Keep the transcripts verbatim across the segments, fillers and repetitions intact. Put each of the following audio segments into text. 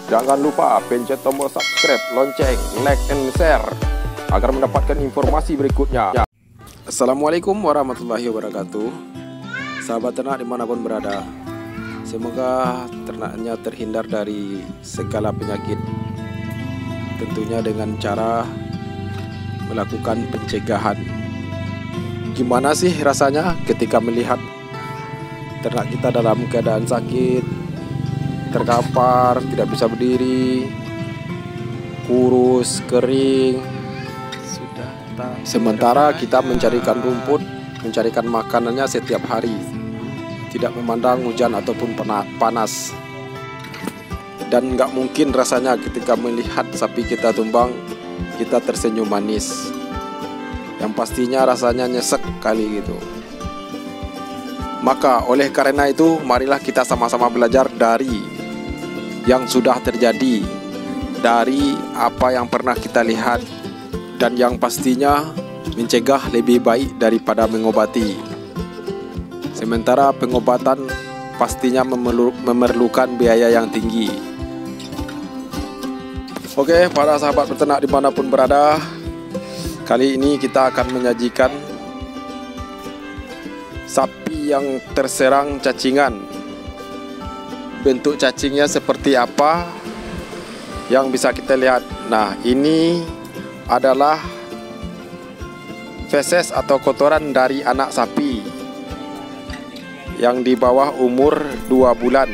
Jangan lupa pencet tombol subscribe, lonceng, like, and share agar mendapatkan informasi berikutnya. Assalamualaikum warahmatullahi wabarakatuh. Sahabat ternak dimanapun berada, semoga ternaknya terhindar dari segala penyakit, tentunya dengan cara melakukan pencegahan. Gimana sih rasanya ketika melihat ternak kita dalam keadaan sakit, terkapar, tidak bisa berdiri, kurus, kering, sudah tak sementara kita mencarikan rumput, mencarikan makanannya setiap hari, tidak memandang hujan ataupun panas. Dan nggak mungkin rasanya ketika melihat sapi kita tumbang, kita tersenyum manis. Yang pastinya rasanya nyesek kali gitu. Maka oleh karena itu, marilah kita sama-sama belajar dari yang sudah terjadi, dari apa yang pernah kita lihat, dan yang pastinya mencegah lebih baik daripada mengobati. Sementara pengobatan pastinya memerlukan biaya yang tinggi. Oke, para sahabat peternak dimanapun berada, kali ini kita akan menyajikan sapi yang terserang cacingan. Bentuk cacingnya seperti apa yang bisa kita lihat. Nah, ini adalah feses atau kotoran dari anak sapi yang di bawah umur dua bulan.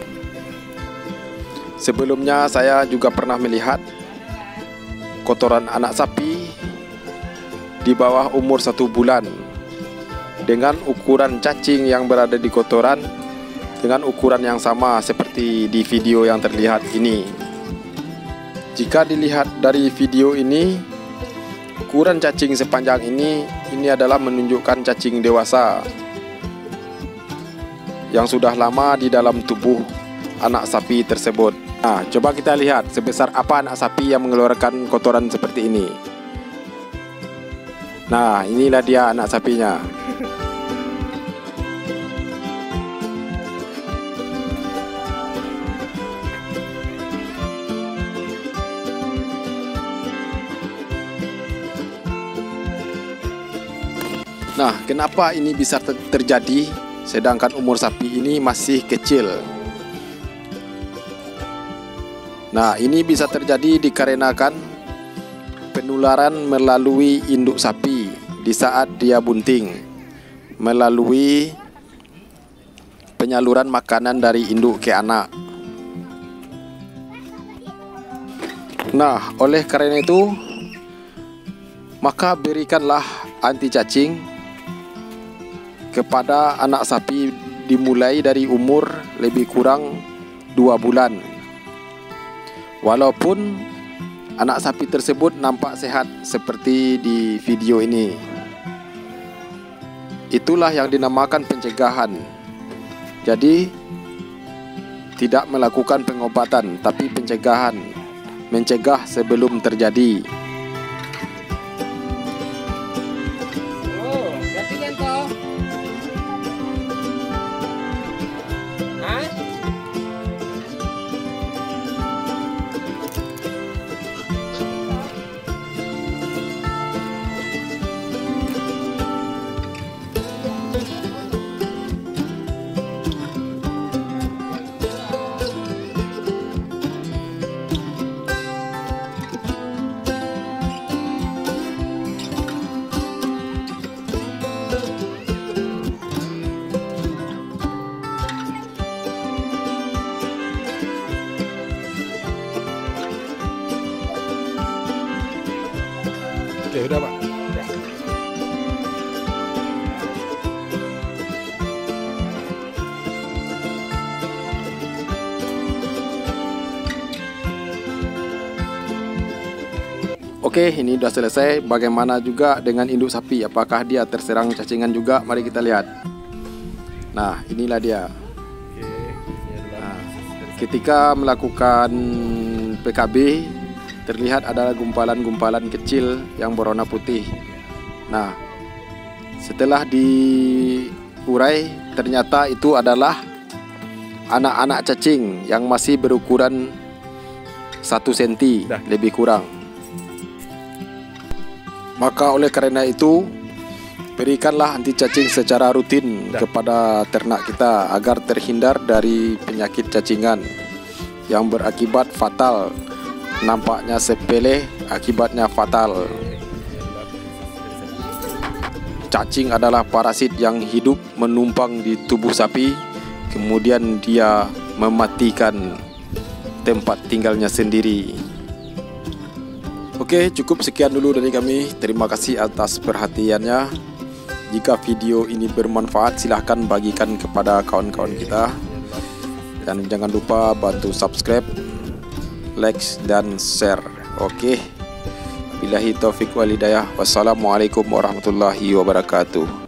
Sebelumnya saya juga pernah melihat kotoran anak sapi di bawah umur satu bulan dengan ukuran cacing yang berada di kotoran dengan ukuran yang sama seperti di video yang terlihat ini. Jika dilihat dari video ini, ukuran cacing sepanjang ini ini adalah menunjukkan cacing dewasa yang sudah lama di dalam tubuh anak sapi tersebut. Nah, coba kita lihat sebesar apa anak sapi yang mengeluarkan kotoran seperti ini. Nah, inilah dia anak sapinya. Nah, kenapa ini bisa ter terjadi sedangkan umur sapi ini masih kecil? Nah, ini bisa terjadi dikarenakan penularan melalui induk sapi di saat dia bunting, melalui penyaluran makanan dari induk ke anak. Nah, oleh karena itu, maka berikanlah anti cacing kepada anak sapi dimulai dari umur lebih kurang dua bulan. Walaupun anak sapi tersebut nampak sehat seperti di video ini. Itulah yang dinamakan pencegahan. Jadi tidak melakukan pengobatan, tapi pencegahan. Mencegah sebelum terjadi. Oke, udah Pak. Ya. Oke, ini sudah selesai. Bagaimana juga dengan induk sapi? Apakah dia terserang cacingan juga? Mari kita lihat. Nah, inilah dia. Nah, ketika melakukan P K B, terlihat adalah gumpalan-gumpalan kecil yang berwarna putih. Nah, setelah diurai, ternyata itu adalah anak-anak cacing yang masih berukuran satu senti lebih kurang. Maka oleh karena itu, berikanlah anti cacing secara rutin kepada ternak kita agar terhindar dari penyakit cacingan yang berakibat fatal. Nampaknya sepele, akibatnya fatal. Cacing adalah parasit yang hidup menumpang di tubuh sapi, kemudian dia mematikan tempat tinggalnya sendiri. Oke, cukup sekian dulu dari kami. Terima kasih atas perhatiannya. Jika video ini bermanfaat, silahkan bagikan kepada kawan-kawan kita. Dan jangan lupa bantu subscribe, like, dan share. Oke. Billahi taufiq wal hidayah. Wassalamualaikum warahmatullahi wabarakatuh.